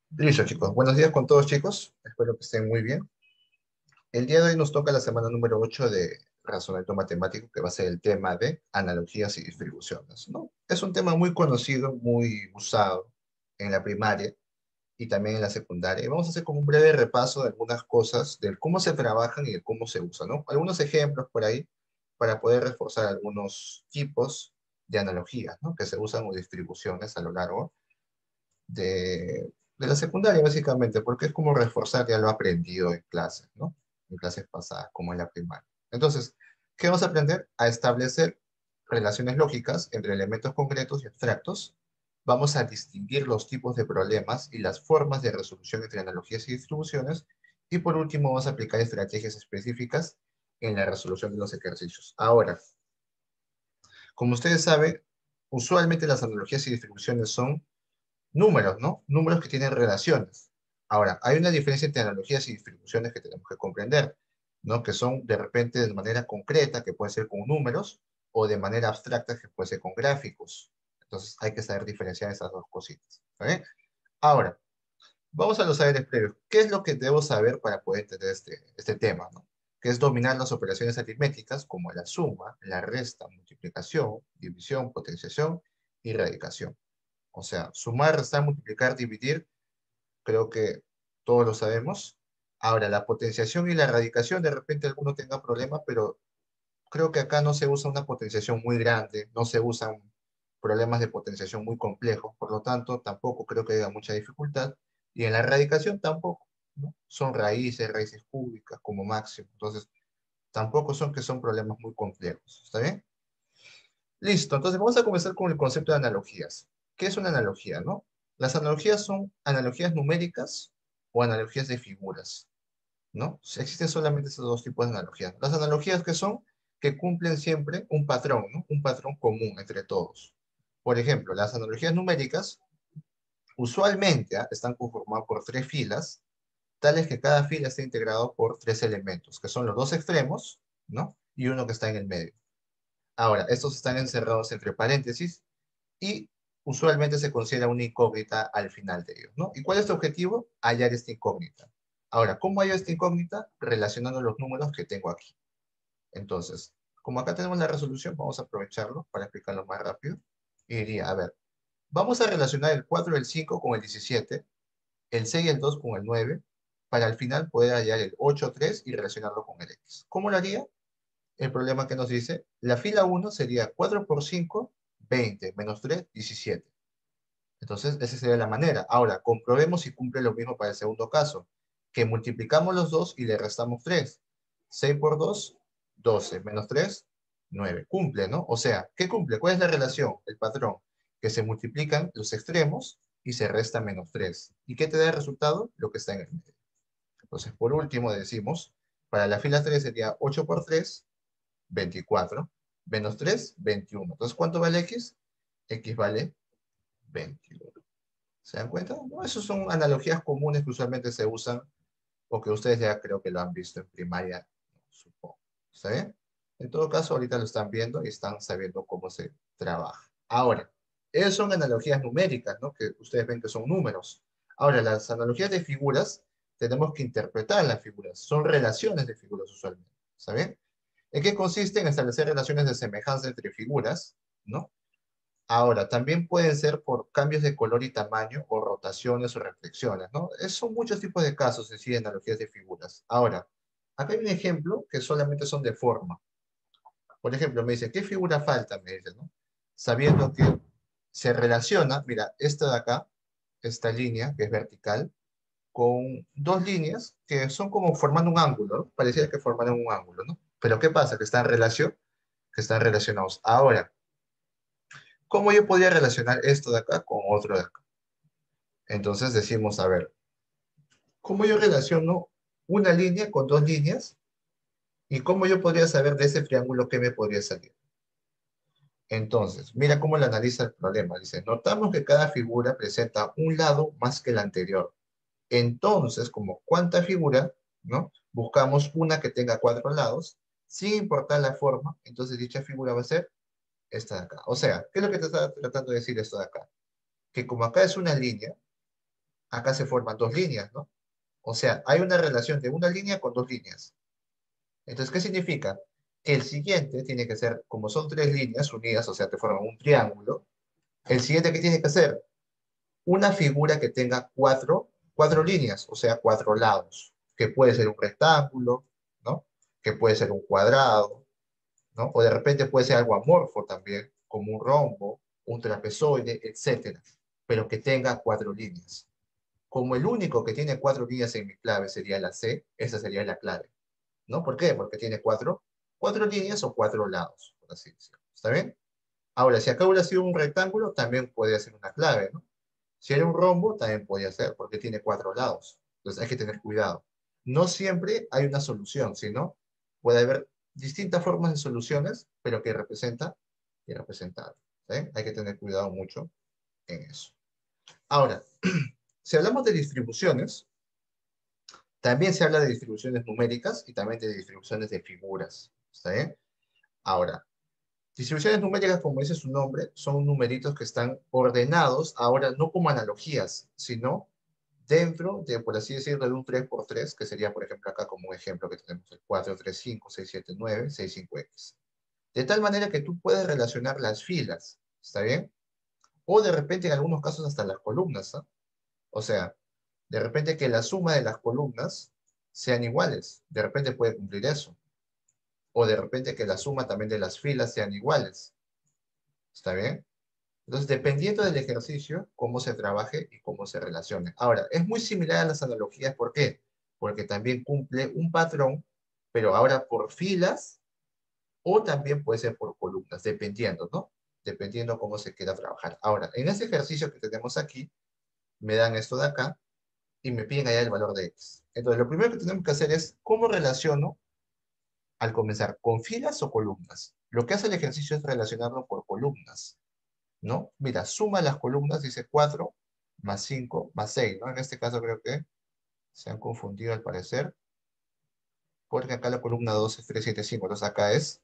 Listo, chicos. Buenos días con todos, chicos. Espero que estén muy bien. El día de hoy nos toca la semana número 8 de razonamiento matemático, que va a ser el tema de analogías y distribuciones, ¿no? Es un tema muy conocido, muy usado en la primaria y también en la secundaria. Y vamos a hacer como un breve repaso de algunas cosas, de cómo se trabajan y de cómo se usan, ¿no? Algunos ejemplos por ahí para poder reforzar algunos tipos de analogías, ¿no? Que se usan o distribuciones a lo largo de la secundaria, básicamente, porque es como reforzar ya lo aprendido en clases, ¿no? En clases pasadas, como en la primaria. Entonces, ¿qué vamos a aprender? A establecer relaciones lógicas entre elementos concretos y abstractos. Vamos a distinguir los tipos de problemas y las formas de resolución entre analogías y distribuciones. Y por último, vamos a aplicar estrategias específicas en la resolución de los ejercicios. Ahora, como ustedes saben, usualmente las analogías y distribuciones son números, ¿no? Números que tienen relaciones. Ahora, hay una diferencia entre analogías y distribuciones que tenemos que comprender, ¿no? Que son de repente de manera concreta, que puede ser con números, o de manera abstracta, que puede ser con gráficos. Entonces, hay que saber diferenciar esas dos cositas. ¿Ok? Ahora, vamos a los saberes previos. ¿Qué es lo que debo saber para poder entender este tema, ¿no? Que es dominar las operaciones aritméticas como la suma, la resta, multiplicación, división, potenciación y radicación. O sea, sumar, restar, multiplicar, dividir, creo que todos lo sabemos. Ahora, la potenciación y la radicación, de repente alguno tenga problemas, pero creo que acá no se usa una potenciación muy grande, no se usan problemas de potenciación muy complejos, por lo tanto, tampoco creo que haya mucha dificultad. Y en la radicación tampoco, ¿no? Son raíces, raíces cúbicas como máximo. Entonces, tampoco son problemas muy complejos. ¿Está bien? Listo, entonces vamos a comenzar con el concepto de analogías. ¿Qué es una analogía, no? Las analogías son analogías numéricas o analogías de figuras, ¿no? Existen solamente esos dos tipos de analogías. Las analogías que son que cumplen siempre un patrón, ¿no? Un patrón común entre todos. Por ejemplo, las analogías numéricas usualmente están conformadas por tres filas, tales que cada fila está integrado por tres elementos, que son los dos extremos, ¿no? Y uno que está en el medio. Ahora, estos están encerrados entre paréntesis y usualmente se considera una incógnita al final de ellos, ¿no? ¿Y cuál es tu objetivo? Hallar esta incógnita. Ahora, ¿cómo hallo esta incógnita? Relacionando los números que tengo aquí. Entonces, como acá tenemos la resolución, vamos a aprovecharlo para explicarlo más rápido. Y diría, a ver, vamos a relacionar el 4 y el 5 con el 17, el 6 y el 2 con el 9, para al final poder hallar el 8, 3 y relacionarlo con el X. ¿Cómo lo haría? El problema que nos dice, la fila uno sería 4 por 5, 20, menos 3, 17. Entonces, esa sería la manera. Ahora, comprobemos si cumple lo mismo para el segundo caso, que multiplicamos los dos y le restamos 3. 6 por 2, 12, menos 3, 9. Cumple, ¿no? O sea, ¿qué cumple? ¿Cuál es la relación? El patrón, que se multiplican los extremos y se resta menos 3. ¿Y qué te da el resultado? Lo que está en el medio. Entonces, por último, decimos, para la fila 3 sería 8 por 3, 24, menos 3, 21. Entonces, ¿cuánto vale X? X vale 21. ¿Se dan cuenta? No, esas son analogías comunes que usualmente se usan o que ustedes ya creo que lo han visto en primaria, supongo. ¿Está bien? En todo caso, ahorita lo están viendo y están sabiendo cómo se trabaja. Ahora, esas son analogías numéricas, ¿no? Que ustedes ven que son números. Ahora, las analogías de figuras, tenemos que interpretar las figuras. Son relaciones de figuras usualmente. ¿Está bien? ¿En qué consiste? En establecer relaciones de semejanza entre figuras, ¿no? Ahora, también pueden ser por cambios de color y tamaño, o rotaciones o reflexiones, ¿no? Son muchos tipos de casos en sí de analogías de figuras. Ahora, acá hay un ejemplo que solamente son de forma. Por ejemplo, me dice, ¿qué figura falta? Me dice, ¿no? Sabiendo que se relaciona, mira, esta de acá, esta línea que es vertical, con dos líneas que son como formando un ángulo, ¿no? Pareciera que formaran un ángulo, ¿no? Pero ¿qué pasa? Que están que están relacionados. Ahora, ¿cómo yo podría relacionar esto de acá con otro de acá? Entonces decimos, a ver, ¿cómo yo relaciono una línea con dos líneas? ¿Y cómo yo podría saber de ese triángulo qué me podría salir? Entonces, mira cómo lo analiza el problema. Dice, notamos que cada figura presenta un lado más que el anterior. Entonces, como cuánta figura, ¿no? Buscamos una que tenga cuatro lados, sin importar la forma, entonces dicha figura va a ser esta de acá. O sea, ¿qué es lo que te está tratando de decir esto de acá? Que como acá es una línea, acá se forman dos líneas, ¿no? O sea, hay una relación de una línea con dos líneas. Entonces, ¿qué significa? Que el siguiente tiene que ser, como son tres líneas unidas, o sea, te forman un triángulo, el siguiente que tiene que ser una figura que tenga cuatro líneas, o sea, cuatro lados, que puede ser un rectángulo, ¿no? Que puede ser un cuadrado, ¿no? O de repente puede ser algo amorfo también, como un rombo, un trapezoide, etcétera, pero que tenga cuatro líneas. Como el único que tiene cuatro líneas en mi clave sería la C, esa sería la clave, ¿no? ¿Por qué? Porque tiene cuatro líneas o cuatro lados, por así decirlo. ¿Está bien? Ahora, si acá hubiera sido un rectángulo, también podría ser una clave, ¿no? Si era un rombo, también podría ser, porque tiene cuatro lados. Entonces hay que tener cuidado. No siempre hay una solución, sino puede haber distintas formas de soluciones, pero que representan y representar. ¿Sí? Hay que tener cuidado mucho en eso. Ahora, si hablamos de distribuciones, también se habla de distribuciones numéricas y también de distribuciones de figuras. ¿Está bien? Ahora, distribuciones numéricas, como dice su nombre, son numeritos que están ordenados, ahora no como analogías, sino dentro de, por así decirlo, de un 3 por 3 que sería, por ejemplo, acá como un ejemplo que tenemos el 4 3 5 6 7 9 6 5 x. De tal manera que tú puedes relacionar las filas, ¿está bien? O de repente, en algunos casos, hasta las columnas, ¿ah? O sea, de repente que la suma de las columnas sean iguales. De repente puede cumplir eso. O de repente que la suma también de las filas sean iguales. ¿Está bien? Entonces, dependiendo del ejercicio, cómo se trabaje y cómo se relacione. Ahora, es muy similar a las analogías, ¿por qué? Porque también cumple un patrón, pero ahora por filas o también puede ser por columnas, dependiendo, ¿no? Dependiendo cómo se quiera trabajar. Ahora, en este ejercicio que tenemos aquí, me dan esto de acá y me piden allá el valor de x. Entonces, lo primero que tenemos que hacer es, ¿cómo relaciono al comenzar? ¿Con filas o columnas? Lo que hace el ejercicio es relacionarlo por columnas. ¿No? Mira, suma las columnas, dice 4 más 5 más 6, ¿no? En este caso creo que se han confundido al parecer, porque acá la columna 2 es 3 7 5, entonces acá es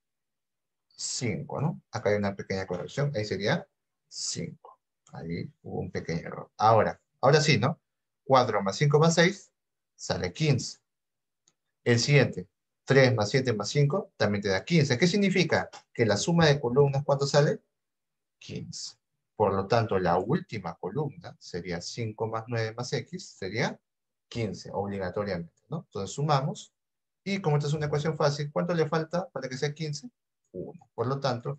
5, ¿no? Acá hay una pequeña corrección, ahí sería 5. Ahí hubo un pequeño error. Ahora sí, ¿no? 4 más 5 más 6 sale 15. El siguiente, 3 más 7 más 5 también te da 15. ¿Qué significa? Que la suma de columnas, ¿cuánto sale? 15. Por lo tanto, la última columna sería 5 más 9 más x, sería 15, obligatoriamente, ¿no? Entonces sumamos, y como esta es una ecuación fácil, ¿cuánto le falta para que sea 15? 1. Por lo tanto,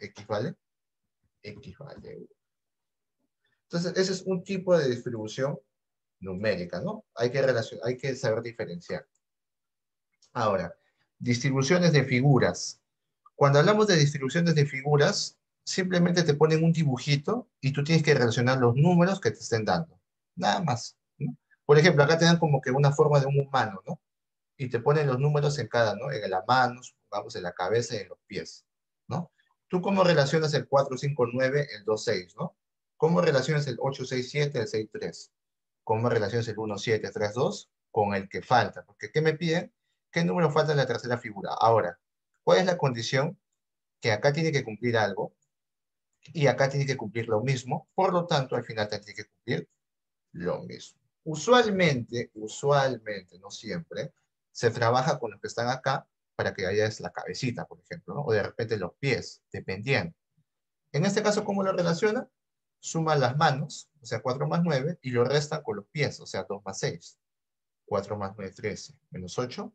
x vale 1. Entonces, ese es un tipo de distribución numérica, ¿no? Hay que saber diferenciar. Ahora, distribuciones de figuras. Cuando hablamos de distribuciones de figuras, simplemente te ponen un dibujito y tú tienes que relacionar los números que te estén dando. Nada más, ¿no? Por ejemplo, acá te dan como que una forma de un humano, ¿no? Y te ponen los números en cada, ¿no? En la mano, supongamos en la cabeza y en los pies, ¿no? ¿Tú cómo relacionas el 4 5 9 el 2 6, ¿no? ¿Cómo relacionas el 8 6 7 el 6 3? ¿Cómo relacionas el 1 7 3 2 con el que falta? Porque ¿qué me piden? ¿Qué número falta en la tercera figura? Ahora, ¿cuál es la condición? Que acá tiene que cumplir algo y acá tiene que cumplir lo mismo, por lo tanto, al final tiene que cumplir lo mismo. Usualmente, no siempre, se trabaja con los que están acá para que haya la cabecita, por ejemplo, ¿no? O de repente los pies, dependiendo. En este caso, ¿cómo lo relaciona? Suma las manos, o sea, 4 más 9, y lo restan con los pies, o sea, 2 más 6. 4 más 9, 13, menos 8,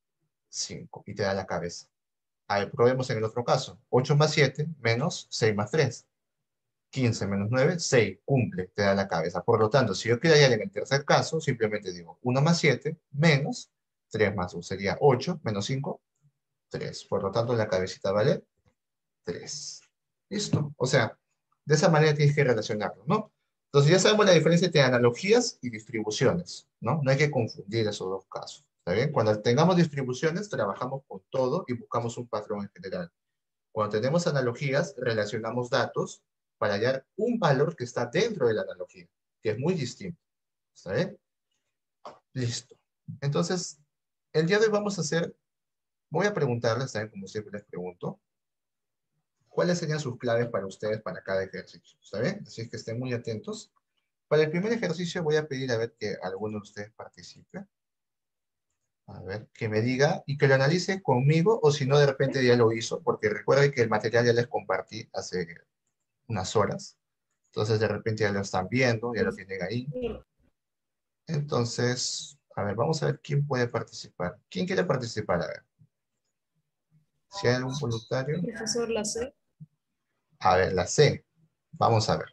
5, y te da la cabeza. A ver, probemos en el otro caso. 8 más 7 menos 6 más 3. 15 menos 9, 6. Cumple, te da la cabeza. Por lo tanto, si yo quiero hallar en el tercer caso, simplemente digo 1 más 7 menos 3 más 1. Sería 8 menos 5, 3. Por lo tanto, la cabecita vale 3. Listo. O sea, de esa manera tienes que relacionarlo, ¿no? Entonces ya sabemos la diferencia entre analogías y distribuciones, ¿no? No hay que confundir esos dos casos. ¿Está bien? Cuando tengamos distribuciones, trabajamos con todo y buscamos un patrón en general. Cuando tenemos analogías, relacionamos datos para hallar un valor que está dentro de la analogía, que es muy distinto. ¿Está bien? Listo. Entonces, el día de hoy vamos a hacer, voy a preguntarles, también como siempre les pregunto, ¿cuáles serían sus claves para ustedes para cada ejercicio? ¿Está bien? Así es que estén muy atentos Para el primer ejercicio voy a pedir a ver que alguno de ustedes participe. A ver, que me diga y que lo analice conmigo o si no, de repente ya lo hizo, porque recuerden que el material ya les compartí hace unas horas. Entonces, de repente ya lo están viendo, ya lo tienen ahí. Entonces, a ver, vamos a ver quién puede participar. ¿Quién quiere participar? A ver, si hay algún voluntario. Profesor, la C. A ver, la C. Vamos a ver.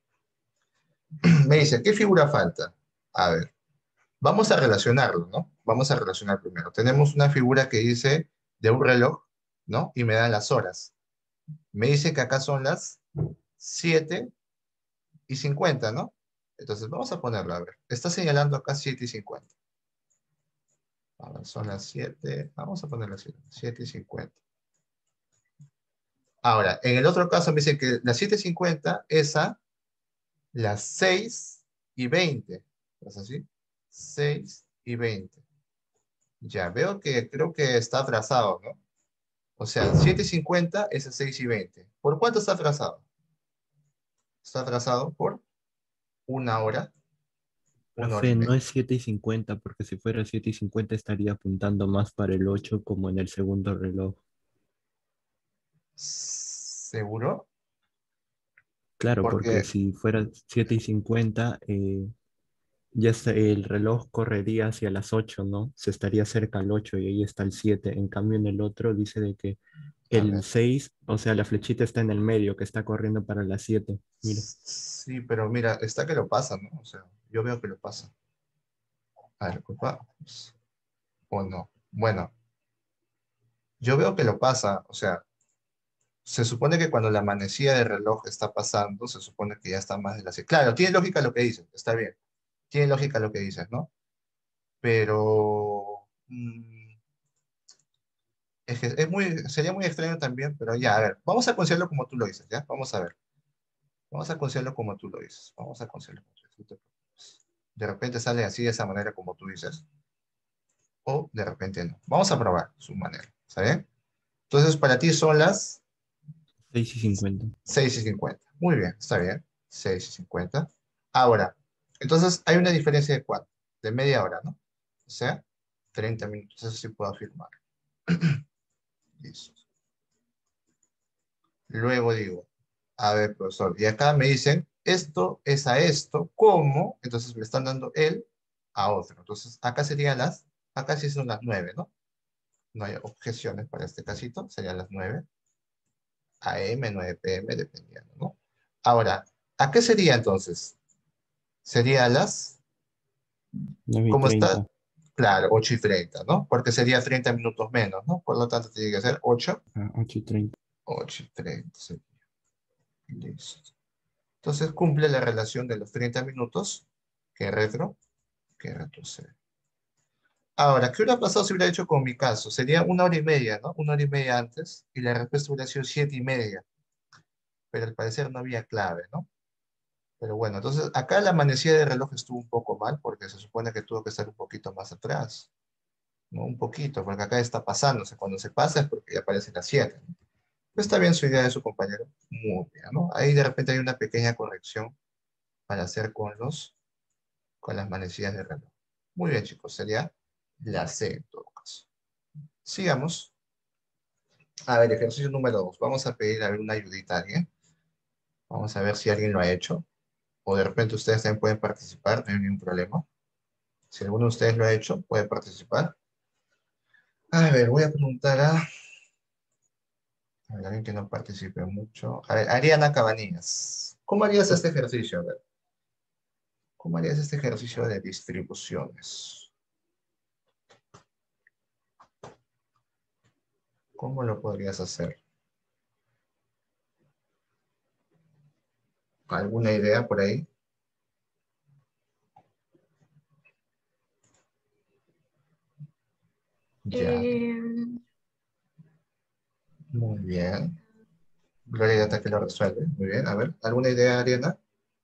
Me dice, ¿qué figura falta? A ver, vamos a relacionarlo, ¿no? Vamos a relacionar primero. Tenemos una figura que dice de un reloj, ¿no? Y me da las horas. Me dice que acá son las 7:50, ¿no? Entonces vamos a ponerlo, a ver. Está señalando acá 7:50. A ver, son las 7. Vamos a ponerlo así, 7:50. Ahora, en el otro caso me dice que las 7:50 es a las 6:20. ¿Es así? 6:20. Ya veo que creo que está atrasado, ¿no? O sea, 7:50 es a 6:20. ¿Por cuánto está atrasado? Está atrasado por una hora y Profe, no media. es 7:50 porque si fuera 7:50 estaría apuntando más para el 8 como en el segundo reloj. ¿Seguro? Claro, porque Porque, si fuera 7:50, el reloj correría hacia las 8, ¿no? Se estaría cerca al 8 y ahí está el 7. En cambio, en el otro dice de que a el ver, 6, o sea, la flechita está en el medio, que está corriendo para las 7. Mira. sí, pero mira, está que lo pasa, ¿no? O sea, yo veo que lo pasa. A ver, culpa, o no. Bueno, yo veo que lo pasa, o sea, se supone que cuando la manecilla del reloj está pasando, se supone que ya está más de las 7. Claro, tiene lógica lo que dices, está bien. Tiene lógica lo que dices, ¿no? Pero es que sería muy extraño también, pero ya, a ver, vamos a considerarlo como tú lo dices, ¿ya? Vamos a ver. Vamos a considerarlo como tú lo dices. Vamos a considerarlo como tú dices. No te preocupes. De repente sale así de esa manera como tú dices, o de repente no. Vamos a probar su manera, ¿está bien? Entonces, para ti son las 6:50. 6:50. Muy bien, está bien. 6:50. Ahora, entonces hay una diferencia de cuánto? De media hora, ¿no? O sea, 30 minutos. Eso sí puedo afirmar. Listo. Luego digo, a ver, profesor, y acá me dicen, esto es a esto, ¿cómo? Entonces me están dando él a otro. Entonces, acá sí son las 9, ¿no? No hay objeciones para este casito, serían las 9 AM, 9 PM, dependiendo, ¿no? Ahora, ¿a qué sería entonces? Sería las, 9 y ¿cómo está? 30. Claro, 8:30, ¿no? Porque sería 30 minutos menos, ¿no? Por lo tanto, tiene que ser 8:30. 8:30, sería. Listo. Entonces cumple la relación de los 30 minutos que retrocede. Ahora, ¿qué hubiera pasado si hubiera hecho con mi caso? Sería una hora y media, ¿no? Una hora y media antes, y la respuesta hubiera sido 7:30, pero al parecer no había clave, ¿no? Pero bueno, entonces acá la manecilla de reloj estuvo un poco mal, porque se supone que tuvo que estar un poquito más atrás, ¿no? Un poquito, porque acá está pasándose. Cuando se pasa es porque ya aparece las 7, ¿no? Pero está bien su idea de su compañero, muy bien, ¿no? Ahí de repente hay una pequeña corrección para hacer con las manecillas de reloj. Muy bien, chicos, sería la C en todo caso. Sigamos. A ver, ejercicio número 2. Vamos a pedir a ver una ayudita a alguien. Vamos a ver si alguien lo ha hecho. O de repente ustedes también pueden participar, no hay ningún problema. Si alguno de ustedes lo ha hecho, puede participar. A ver, voy a preguntar a ver, alguien que no participe mucho. A ver, Ariana Cabanillas. ¿Cómo harías este ejercicio? A ver, ¿cómo harías este ejercicio de distribuciones? ¿Cómo lo podrías hacer? ¿Alguna idea por ahí? Ya, Eh, muy bien. Gloria Data que lo resuelve. Muy bien. A ver, ¿alguna idea, Ariana?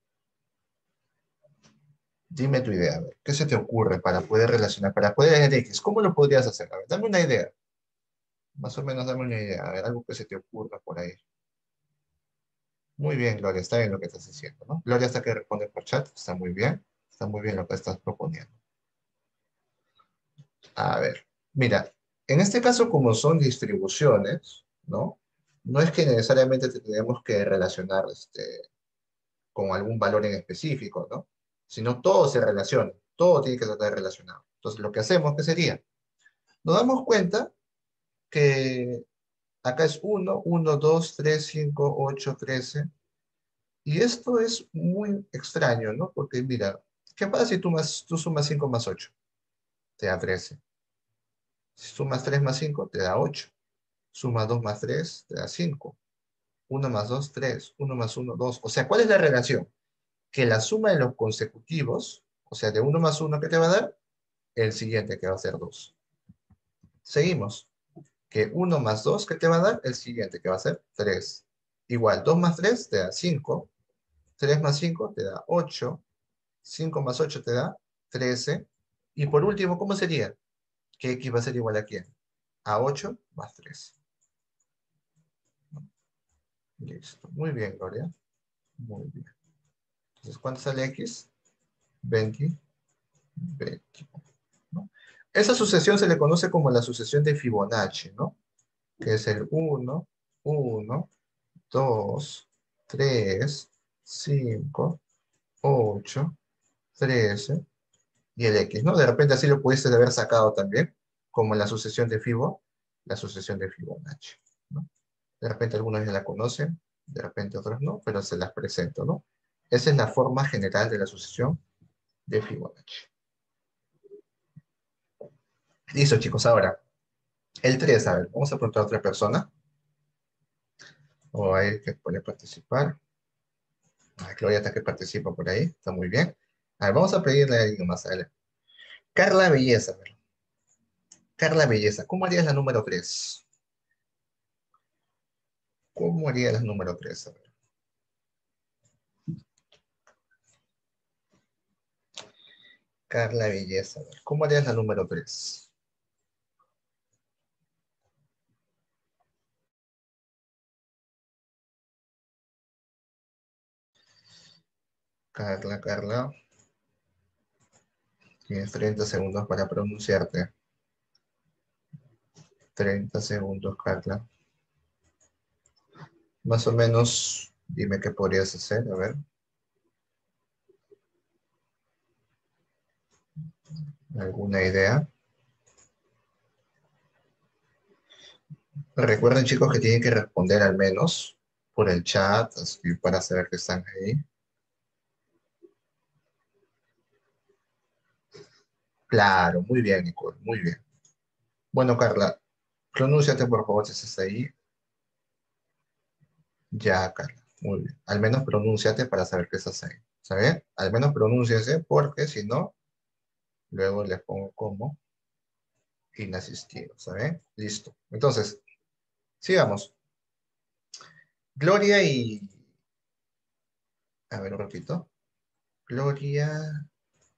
Dime tu idea. A ver, ¿qué se te ocurre para poder relacionar, para poder hacer X? ¿Cómo lo podrías hacer? A ver, dame una idea. Más o menos dame una idea. A ver, algo que se te ocurra por ahí. Muy bien, Gloria, está bien lo que estás diciendo, ¿no? Gloria hasta que responde por chat, está muy bien lo que estás proponiendo. A ver, mira, en este caso como son distribuciones, ¿no? No es que necesariamente tenemos que relacionar con algún valor en específico, ¿no? Sino todo se relaciona, todo tiene que estar relacionado. Entonces, lo que hacemos, ¿qué sería? Nos damos cuenta que acá es 1, 1, 2, 3, 5, 8, 13. Y esto es muy extraño, ¿no? Porque mira, ¿qué pasa si tú sumas 5 más 8? Te da 13. Si sumas 3 más 5, te da 8. Suma 2 más 3, te da 5. 1 más 2, 3. 1 más 1, 2. O sea, ¿cuál es la relación? Que la suma de los consecutivos, o sea, de 1 más 1, ¿qué te va a dar? El siguiente, que va a ser 2. Seguimos. Que 1 más 2, ¿qué te va a dar? El siguiente, que va a ser 3. Igual, 2 más 3 te da 5. 3 más 5 te da 8. 5 más 8 te da 13. Y por último, ¿cómo sería? Que X va a ser igual a quién? A 8 más 3. Listo. Muy bien, Gloria. Muy bien. Entonces, ¿cuánto sale X? 20. 20. ¿No? Esa sucesión se le conoce como la sucesión de Fibonacci, ¿no? Que es el 1, 1, 2, 3, 5, 8, 13 y el X, ¿no? De repente así lo pudiste haber sacado también, como la sucesión de la sucesión de Fibonacci, ¿no? De repente algunos ya la conocen, de repente otros no, pero se las presento, ¿no? Esa es la forma general de la sucesión de Fibonacci. Listo, chicos, ahora, el 3, a ver, vamos a preguntar a otra persona, o a él que puede participar. Claudia está que participa por ahí, está muy bien. A ver, vamos a pedirle a alguien más, a ver. Carla Belleza, a ver. Carla Belleza, ¿cómo harías la número 3? ¿Cómo harías la número 3? A ver. Carla Belleza, a ver. ¿Cómo harías la número 3? Carla, Carla, tienes 30 segundos para pronunciarte. 30 segundos, Carla. Más o menos, dime qué podrías hacer, a ver. ¿Alguna idea? Recuerden, chicos, que tienen que responder al menos por el chat, así para saber que están ahí. Claro, muy bien, Nicole, muy bien. Bueno, Carla, pronúnciate por favor si estás ahí. Ya, Carla, muy bien. Al menos pronúnciate para saber que estás ahí. ¿Sabes? Al menos pronúnciase porque si no, luego les pongo como inasistido. ¿Sabes? Listo. Entonces, sigamos. Gloria y... A ver, un ratito. Gloria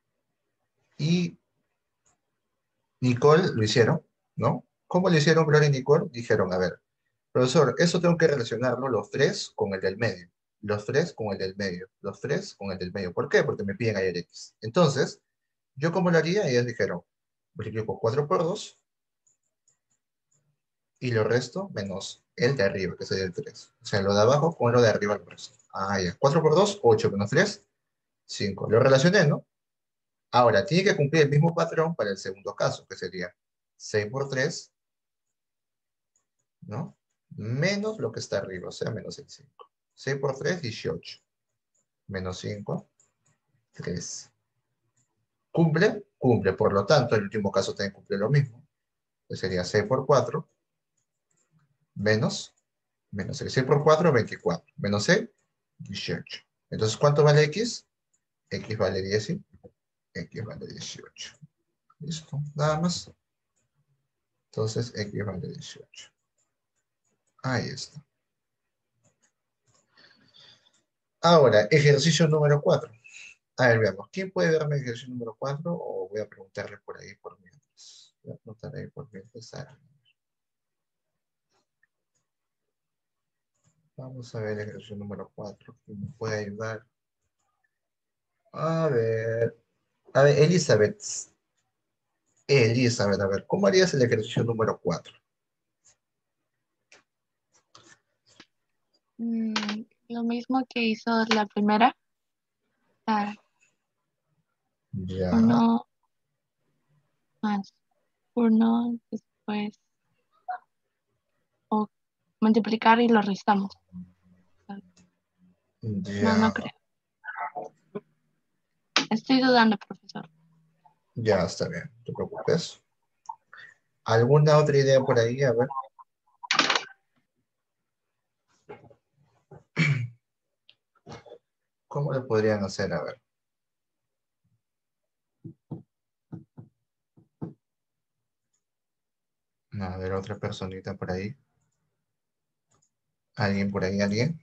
y Nicole lo hicieron, ¿no? ¿Cómo lo hicieron Gloria y Nicole? Dijeron, a ver, profesor, eso tengo que relacionarlo los tres con el del medio. Los tres con el del medio. Los tres con el del medio. ¿Por qué? Porque me piden ayer X. Entonces, ¿yo cómo lo haría? Ellos dijeron, multiplico 4 por 2 y lo resto menos el de arriba, que sería el 3. O sea, lo de abajo con lo de arriba lo resto. Ah, ya. 4 por 2, 8 menos 3, 5. Lo relacioné, ¿no? Ahora, tiene que cumplir el mismo patrón para el segundo caso, que sería 6 por 3, ¿no? Menos lo que está arriba, o sea, menos el 5. 6 por 3, 18. Menos 5, 3. ¿Cumple? Cumple. Por lo tanto, el último caso también cumple lo mismo. Que sería 6 por 4, menos el 6 por 4, 24. Menos 6, 18. Entonces, ¿cuánto vale X? X vale 10 y X vale 18. ¿Listo? Nada más. Entonces, X vale 18. Ahí está. Ahora, ejercicio número 4. A ver, veamos. ¿Quién puede verme el ejercicio número 4? O voy a preguntarle por ahí por mientras. Voy a preguntar ahí por mientras. Vamos a ver el ejercicio número 4. ¿Quién me puede ayudar? A ver. A ver, Elizabeth. Elizabeth, a ver, ¿cómo harías el ejercicio número 4? Lo mismo que hizo la primera. Ah, Ya. uno más uno, después o multiplicar y lo restamos. No, Ya. no creo. Estoy dudando, profesor. Ya, está bien, no te preocupes. ¿Alguna otra idea por ahí? A ver. ¿Cómo le podrían hacer? A ver. A ver, otra personita por ahí. ¿Alguien por ahí? ¿Alguien?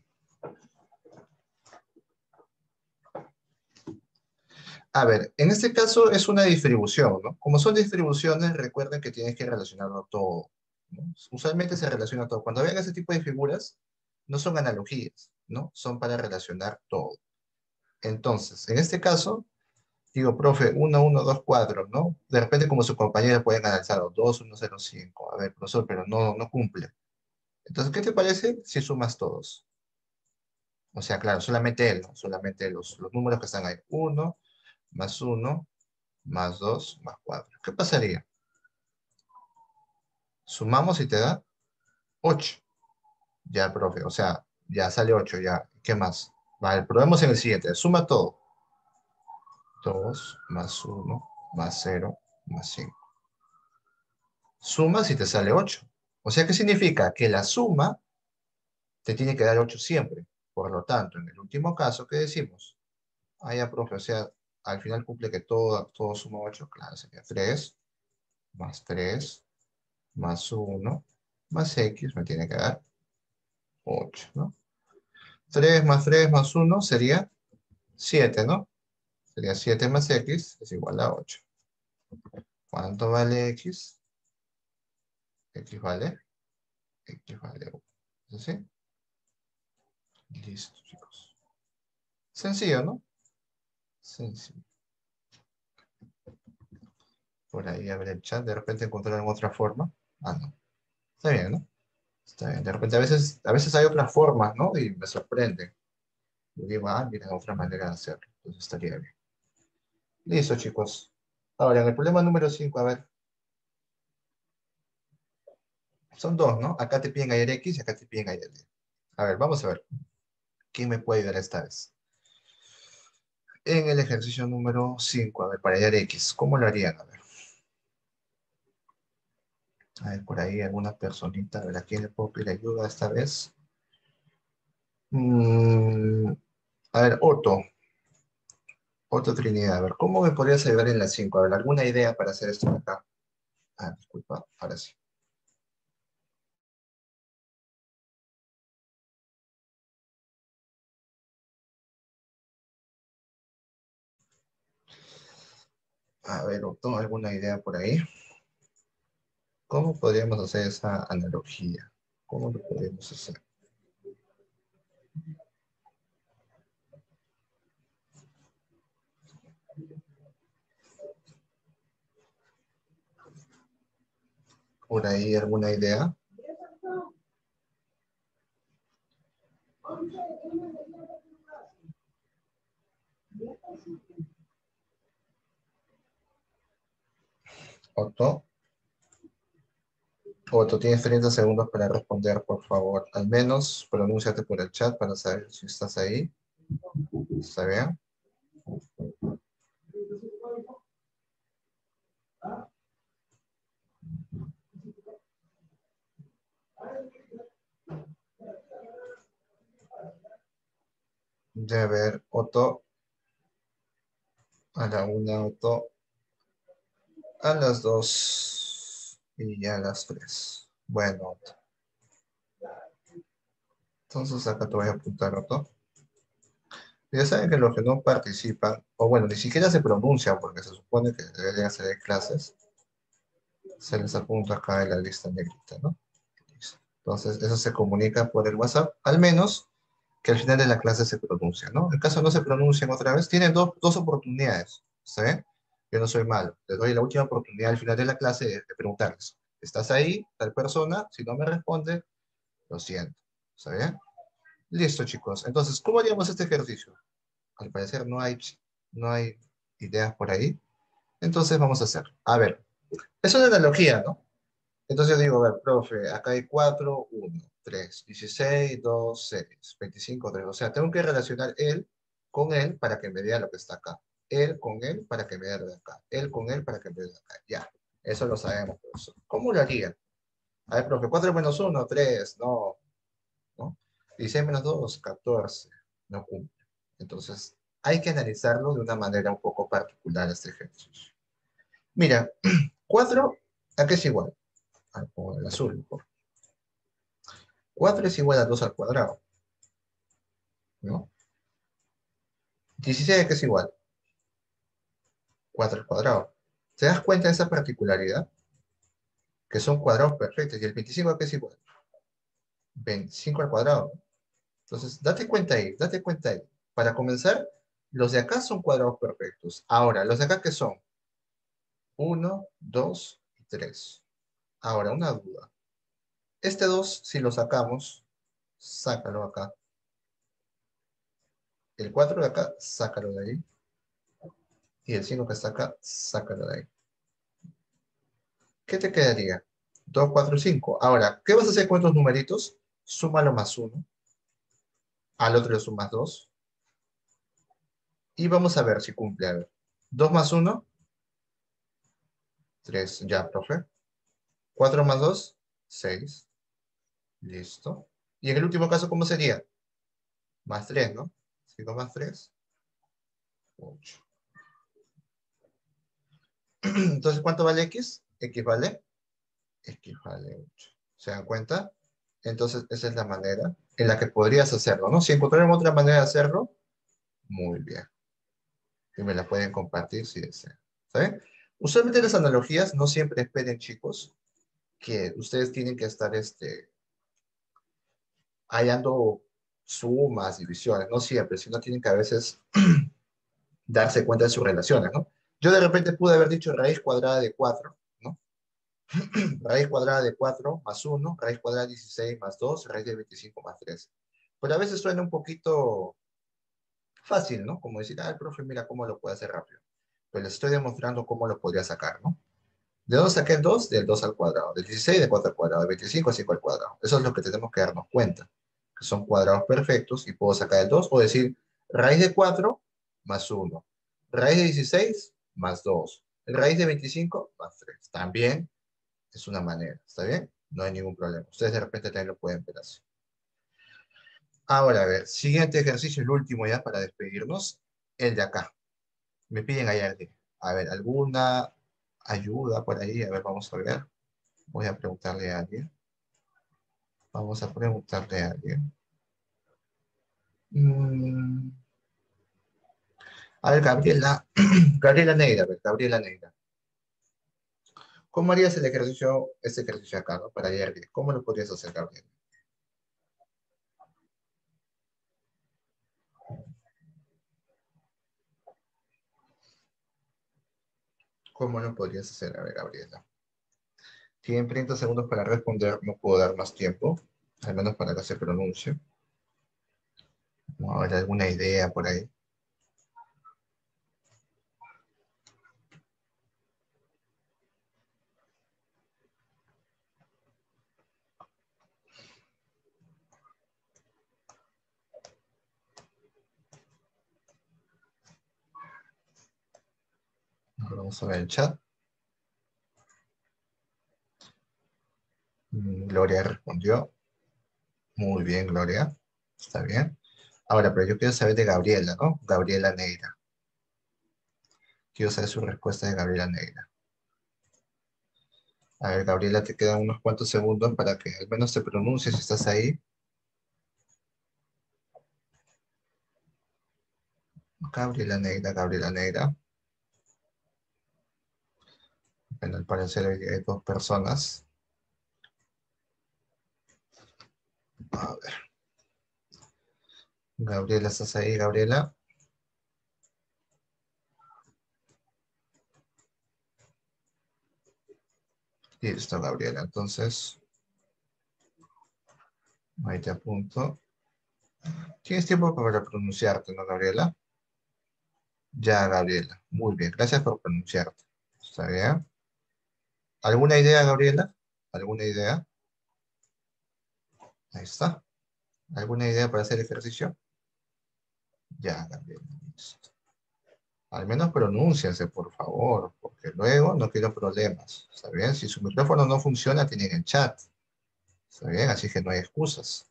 A ver, en este caso es una distribución, ¿no? Como son distribuciones, recuerden que tienes que relacionarlo todo, ¿no? Usualmente se relaciona todo. Cuando vean ese tipo de figuras, no son analogías, ¿no? Son para relacionar todo. Entonces, en este caso, digo, profe, 1, 1, 2, 4, ¿no? De repente, como su compañera pueden analizar 2, 1, 0, 5. A ver, profesor, pero no cumple. Entonces, ¿qué te parece si sumas todos? O sea, claro, solamente él, ¿no? Solamente los números que están ahí. 1 más 1 más 2 más 4. ¿Qué pasaría? Sumamos y te da 8. Ya, profe, o sea, ya sale 8, ya. ¿Qué más? Vale, probemos en el siguiente. Suma todo. 2 más 1 más 0 más 5. Sumas y te sale 8. O sea, ¿qué significa? Que la suma te tiene que dar 8 siempre. Por lo tanto, en el último caso, ¿qué decimos? Ah, ya, profe, o sea, al final cumple que todo suma 8. Claro, sería 3 más 3 más 1 más X me tiene que dar 8, ¿no? 3 más 3 más 1 sería 7, ¿no? Sería 7 más X es igual a 8. ¿Cuánto vale X? X vale, X vale 1. ¿Es así? Listo, chicos. Sencillo, ¿no? Sencillo. Por ahí abre el chat, de repente encontraron otra forma. Ah, no. Está bien, ¿no? Está bien. De repente a veces hay otras formas, ¿no? Y me sorprende. Yo digo, ah, mira, otra manera de hacerlo. Entonces estaría bien. Listo, chicos. Ahora, en el problema número 5, a ver. Son dos, ¿no? Acá te piden ayer X y acá te piden ayer Y. A ver, vamos a ver. ¿Quién me puede ayudar esta vez? En el ejercicio número 5, a ver, para hallar X, ¿cómo lo harían? A ver, por ahí alguna personita, a ver, ¿a quién le puedo pedir ayuda esta vez? Mm, a ver, Otto Trinidad, a ver, ¿cómo me podrías ayudar en la 5? A ver, ¿alguna idea para hacer esto de acá? Ah, disculpa, ahora sí. A ver, Otto, ¿alguna idea por ahí? ¿Cómo podríamos hacer esa analogía? ¿Cómo lo podríamos hacer? ¿Por ahí alguna idea? Otto, Otto, tienes 30 segundos para responder, por favor. Al menos pronúnciate por el chat para saber si estás ahí. ¿Está bien? De ver, Otto, a la una, Otto, a las 2 y a las 3. Bueno, Otto. Entonces acá te voy a apuntar, Otto. Ya saben que los que no participan, o bueno, ni siquiera se pronuncian porque se supone que deberían hacer clases, se les apunta acá en la lista negrita, ¿no? Listo. Entonces, eso se comunica por el WhatsApp, al menos que al final de la clase se pronuncia, ¿no? En caso no se pronuncien otra vez, tienen dos oportunidades, ¿sí? Yo no soy malo. Les doy la última oportunidad al final de la clase de preguntarles, ¿estás ahí, tal persona? Si no me responde, lo siento, ¿está bien? Listo, chicos. Entonces, ¿cómo haríamos este ejercicio? Al parecer no hay ideas por ahí. Entonces vamos a hacer. A ver, es una analogía, ¿no? Entonces yo digo, a ver, profe, acá hay 4, 1, 3, 16, 2, 6, 25, 3. O sea, tengo que relacionar él con él para que me diga lo que está acá. Él con él para que me diga lo de acá. Él con él para que me diga lo de acá. Ya, eso lo sabemos, profesor. ¿Cómo lo haría? A ver, profe, 4 menos 1, 3, no, ¿no? 16 menos 2, 14, no cumple. Entonces, hay que analizarlo de una manera un poco particular este ejercicio. Mira, 4, ¿a qué es igual? Con el azul. 4 es igual a 2 al cuadrado, ¿no? 16 ¿a qué es igual? 4 al cuadrado. ¿Te das cuenta de esa particularidad? Que son cuadrados perfectos. ¿Y el 25 a qué es igual? 25 al cuadrado. Entonces, date cuenta ahí, date cuenta ahí. Para comenzar, los de acá son cuadrados perfectos. Ahora, ¿los de acá qué son? 1, 2 y 3. Ahora, una duda. Este 2, si lo sacamos, sácalo acá. El 4 de acá, sácalo de ahí. Y el 5 que está acá, sácalo de ahí. ¿Qué te quedaría? 2, 4, 5. Ahora, ¿qué vas a hacer con estos numeritos? Súmalo más 1. Al otro le sumas 2. Y vamos a ver si cumple. A ver. 2 más 1, 3. Ya, profe. 4 más 2, 6. Listo. Y en el último caso, ¿cómo sería? Más 3, ¿no? 5 más 3, 8. Entonces, ¿cuánto vale X? X vale 8. ¿Se dan cuenta? Entonces, esa es la manera en la que podrías hacerlo, ¿no? Si encontraron otra manera de hacerlo, muy bien. Y me la pueden compartir si desean. ¿Saben? Usualmente las analogías no siempre esperen, chicos, que ustedes tienen que estar hallando sumas, divisiones, no siempre, sino tienen que a veces darse cuenta de sus relaciones, ¿no? Yo de repente pude haber dicho raíz cuadrada de 4, ¿no? Raíz cuadrada de 4 más 1, raíz cuadrada de 16 más 2, raíz de 25 más 3. Pero a veces suena un poquito fácil, ¿no? Como decir, ah, el profe, mira cómo lo puede hacer rápido. Pero les estoy demostrando cómo lo podría sacar, ¿no? ¿De dónde saqué el 2? Del 2 al cuadrado. Del 16 de 4 al cuadrado. Del 25 a 5 al cuadrado. Eso es lo que tenemos que darnos cuenta. Que son cuadrados perfectos y puedo sacar el 2 o decir raíz de 4 más 1. Raíz de 16 más 2. Raíz de 25 más 3. También es una manera. ¿Está bien? No hay ningún problema. Ustedes de repente también lo pueden ver así. Ahora, a ver. Siguiente ejercicio, el último ya para despedirnos. El de acá. Me piden ahí alguien. A ver, ¿alguna ayuda por ahí? A ver, vamos a ver. Voy a preguntarle a alguien. Vamos a preguntarle a alguien. Mm, a ver, Gabriela. Gabriela Neira, a ver, Gabriela Neira. ¿Cómo harías el ejercicio, este ejercicio acá, ¿no? Para ayer 10. ¿Cómo lo podrías hacer, Gabriela? ¿Cómo lo podrías hacer? A ver, Gabriela. Tienen 30 segundos para responder. No puedo dar más tiempo. Al menos para que se pronuncie. Vamos a ver alguna idea por ahí. Vamos a ver el chat. Gloria respondió. Muy bien, Gloria. Está bien. Ahora, pero yo quiero saber de Gabriela, ¿no? Gabriela Neira. Quiero saber su respuesta de Gabriela Neira. A ver, Gabriela, te quedan unos cuantos segundos para que al menos te pronuncies si estás ahí. Gabriela Neira, Gabriela Neira. Bueno, al parecer hay dos personas. A ver. Gabriela, ¿estás ahí, Gabriela? Listo, Gabriela. Entonces, ahí te apunto. ¿Tienes tiempo para pronunciarte, no, Gabriela? Ya, Gabriela. Muy bien. Gracias por pronunciarte. ¿Está bien? ¿Alguna idea, Gabriela? ¿Alguna idea? Ahí está. ¿Alguna idea para hacer ejercicio? Ya, Gabriela. Listo. Al menos pronúnciense, por favor, porque luego no quiero problemas. ¿Está bien? Si su micrófono no funciona, tienen el chat. ¿Está bien? Así que no hay excusas.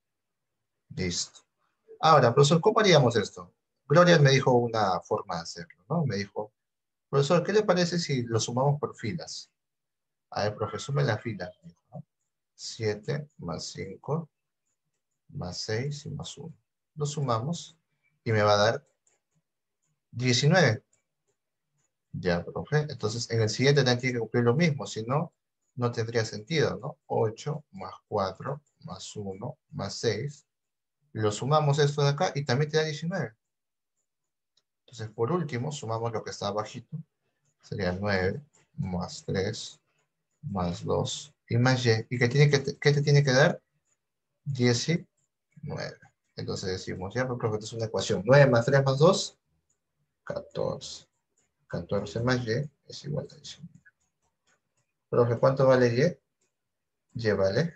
Listo. Ahora, profesor, ¿cómo haríamos esto? Gloria me dijo una forma de hacerlo, ¿no? Me dijo, profesor, ¿qué le parece si lo sumamos por filas? A ver, profesor, sume la fila. Me dijo, ¿no? 7 más 5 más 6 y más 1. Lo sumamos y me va a dar 19. Ya, profe. Entonces, en el siguiente también tiene que cumplir lo mismo, si no, no tendría sentido, ¿no? 8 más 4 más 1 más 6. Lo sumamos esto de acá y también te da 19. Entonces, por último, sumamos lo que está abajito. Sería 9 más 3 más 2 y más y. ¿Y qué te tiene que dar? 19. Entonces decimos, ya, pues, profe, esta es una ecuación. 9 más 3 más 2, 14. 14 más y es igual a 19. Profe, ¿cuánto vale y? Y vale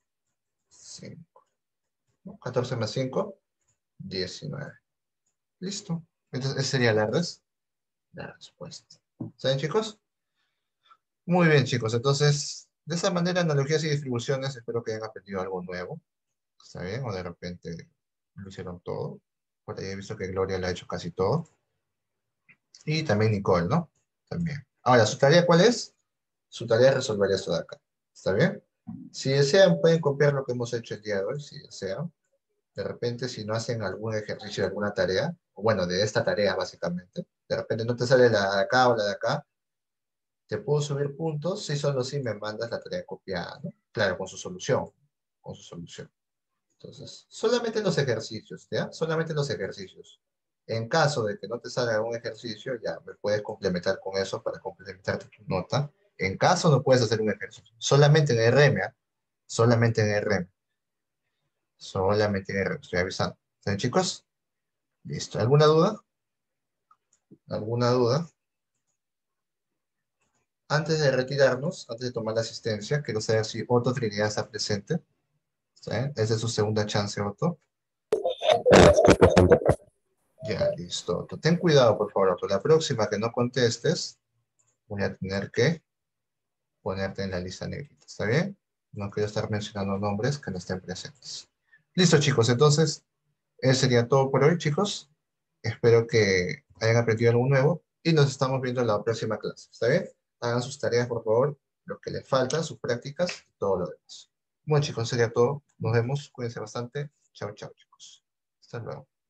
5. ¿No? 14 más 5, 19. Listo. Entonces, esa sería la respuesta. ¿Saben, chicos? Muy bien, chicos. Entonces, de esa manera, analogías y distribuciones, espero que hayan aprendido algo nuevo. ¿Está bien? O de repente lo hicieron todo. Por ahí he visto que Gloria lo ha hecho casi todo. Y también Nicole, ¿no? También. Ahora, ¿su tarea cuál es? Su tarea es resolver esto de acá. ¿Está bien? Si desean, pueden copiar lo que hemos hecho el día de hoy, si desean. De repente, si no hacen algún ejercicio, alguna tarea, o bueno, de esta tarea básicamente, de repente no te sale la de acá o la de acá, te puedo subir puntos si solo si me mandas la tarea copiada, ¿no? Claro, con su solución. Con su solución. Entonces, solamente los ejercicios, ¿ya? Solamente los ejercicios. En caso de que no te salga un ejercicio, ya me puedes complementar con eso para complementarte tu nota. En caso no puedes hacer un ejercicio, solamente en RM, ¿ah? Solamente en RM. Solamente en RM, estoy avisando. ¿Están, chicos? Listo. ¿Alguna duda? ¿Alguna duda? Antes de retirarnos, antes de tomar la asistencia, quiero saber si Otto Trinidad está presente. ¿Sí? Esa es su segunda chance, Otto. Ya, listo, Otto. Ten cuidado, por favor, Otto. La próxima que no contestes, voy a tener que ponerte en la lista negrita. ¿Está bien? No quiero estar mencionando nombres que no estén presentes. Listo, chicos. Entonces, eso sería todo por hoy, chicos. Espero que hayan aprendido algo nuevo y nos estamos viendo en la próxima clase. ¿Está bien? Hagan sus tareas, por favor, lo que les falta, sus prácticas y todo lo demás. Bueno, chicos, sería todo. Nos vemos. Cuídense bastante. Chao, chao, chicos. Hasta luego.